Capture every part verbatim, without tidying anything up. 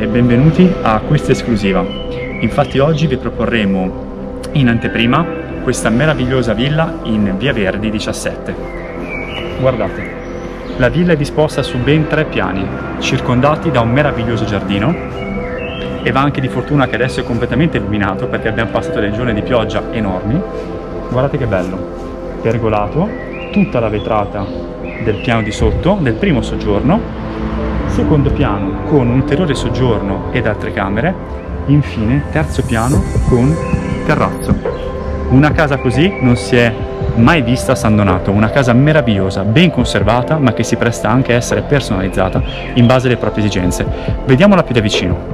e benvenuti a questa esclusiva. Infatti oggi vi proporremo in anteprima questa meravigliosa villa in Via Verdi diciassette. Guardate, la villa è disposta su ben tre piani, circondati da un meraviglioso giardino, e va anche di fortuna che adesso è completamente illuminato perché abbiamo passato dei giorni di pioggia enormi. Guardate che bello, pergolato, tutta la vetrata del piano di sotto, del primo soggiorno, secondo piano con un ulteriore soggiorno ed altre camere, infine terzo piano con terrazzo. Una casa così non si è mai vista a San Donato, una casa meravigliosa, ben conservata, ma che si presta anche a essere personalizzata in base alle proprie esigenze. Vediamola più da vicino.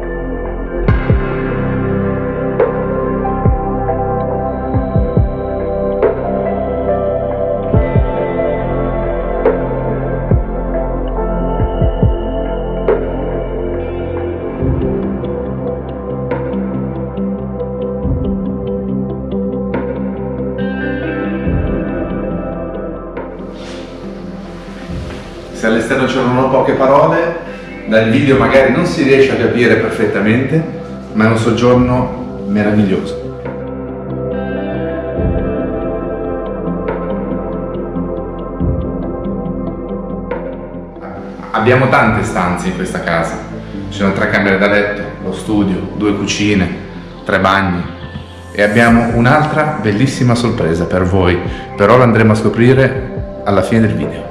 Se all'esterno c'erano poche parole, dal video magari non si riesce a capire perfettamente, ma è un soggiorno meraviglioso. Abbiamo tante stanze in questa casa. Ci sono tre camere da letto, lo studio, due cucine, tre bagni e abbiamo un'altra bellissima sorpresa per voi, però l'andremo a scoprire alla fine del video.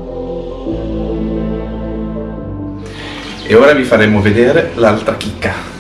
E ora vi faremo vedere l'altra chicca.